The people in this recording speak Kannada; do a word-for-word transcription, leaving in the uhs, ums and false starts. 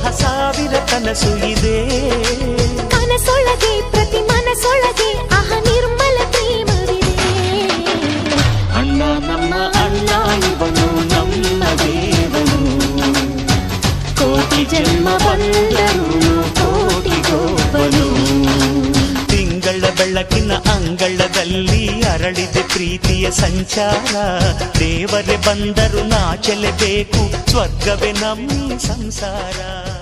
ಸಾವಿರ ಕನಸು ಇದೆ ಮನಸೊಳಗೆ ಪ್ರತಿ ಮನಸೊಳಗೆ ಅಹ ನಿರ್ಮಲ ಪ್ರೇಮವಿದೆ ಅಣ್ಣ ನಮ್ಮ ಅಣ್ಣ ಇವನು ನಮ್ಮ ದೇವನು ಕೋಟಿ ಜನ್ಮ ಬಂದರು ಕೋಟಿಗೊಬ್ಬನು ತಿಂಗಳ ಬೆಳಕಿನ ಅಂಗಳದಲ್ಲಿ ಅರಳಿದೆ ಪ್ರೀತಿಯ ಸಂಚಾರ ದೇವರೇ ಬಂದರು ನಾಚಲೇಬೇಕು ಸ್ವರ್ಗವೇ ನಮ್ಮ ಸಂಸಾರ